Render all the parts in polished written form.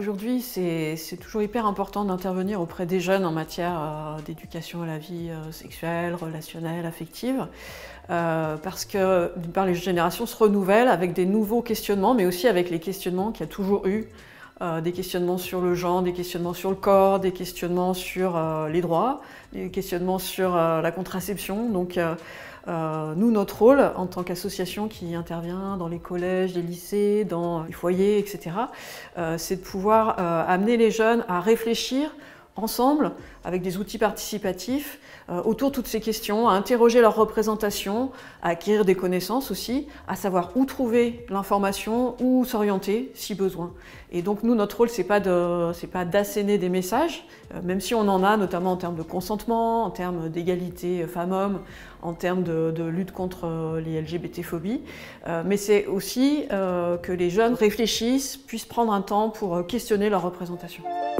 Aujourd'hui, c'est toujours hyper important d'intervenir auprès des jeunes en matière d'éducation à la vie sexuelle, relationnelle, affective, parce que d'une part, les générations se renouvellent avec des nouveaux questionnements, mais aussi avec les questionnements qu'il y a toujours eu, des questionnements sur le genre, des questionnements sur le corps, des questionnements sur les droits, des questionnements sur la contraception. Donc, nous, notre rôle en tant qu'association qui intervient dans les collèges, les lycées, dans les foyers, etc., c'est de pouvoir amener les jeunes à réfléchir ensemble, avec des outils participatifs, autour de toutes ces questions, à interroger leur représentation, à acquérir des connaissances aussi, à savoir où trouver l'information, où s'orienter si besoin. Et donc nous, notre rôle, c'est pas d'asséner des messages, même si on en a, notamment en termes de consentement, en termes d'égalité femmes-hommes, en termes de lutte contre les LGBT-phobies, mais c'est aussi que les jeunes réfléchissent, puissent prendre un temps pour questionner leur représentation.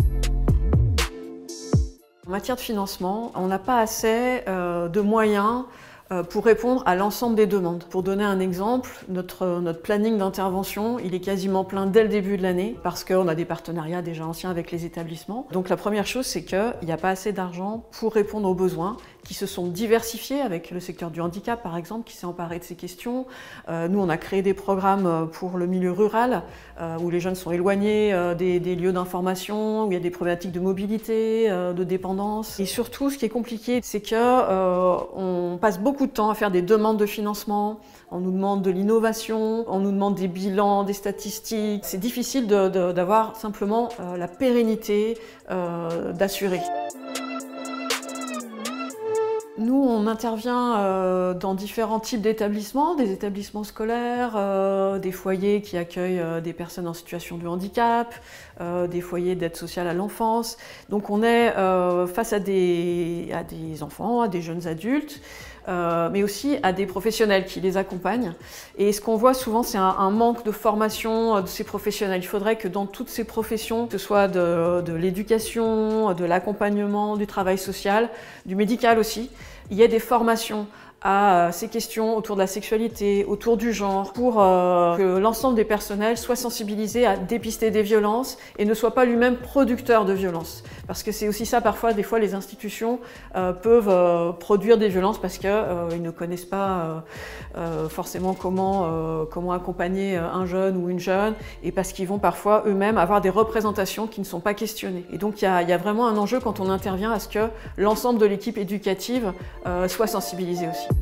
En matière de financement, on n'a pas assez de moyens pour répondre à l'ensemble des demandes. Pour donner un exemple, notre planning d'intervention, il est quasiment plein dès le début de l'année parce qu'on a des partenariats déjà anciens avec les établissements. Donc la première chose, c'est qu'il n'y a pas assez d'argent pour répondre aux besoins qui se sont diversifiés avec le secteur du handicap, par exemple, qui s'est emparé de ces questions. Nous, on a créé des programmes pour le milieu rural, où les jeunes sont éloignés des lieux d'information, où il y a des problématiques de mobilité, de dépendance. Et surtout, ce qui est compliqué, c'est qu'on passe beaucoup de temps à faire des demandes de financement, on nous demande de l'innovation, on nous demande des bilans, des statistiques. C'est difficile d'avoir simplement la pérennité d'assurer. Nous, on intervient dans différents types d'établissements, des établissements scolaires, des foyers qui accueillent des personnes en situation de handicap, des foyers d'aide sociale à l'enfance. Donc on est face à des enfants, à des jeunes adultes, mais aussi à des professionnels qui les accompagnent. Et ce qu'on voit souvent, c'est un manque de formation de ces professionnels. Il faudrait que dans toutes ces professions, que ce soit de l'éducation, de l'accompagnement, du travail social, du médical aussi, il y ait des formations à ces questions autour de la sexualité, autour du genre, pour que l'ensemble des personnels soient sensibilisés à dépister des violences et ne soient pas lui-même producteurs de violences. Parce que c'est aussi ça, parfois, des fois, les institutions peuvent produire des violences parce qu'ils ne connaissent pas forcément comment accompagner un jeune ou une jeune, et parce qu'ils vont parfois eux-mêmes avoir des représentations qui ne sont pas questionnées. Et donc il y a vraiment un enjeu quand on intervient à ce que l'ensemble de l'équipe éducative soit sensibilisée aussi.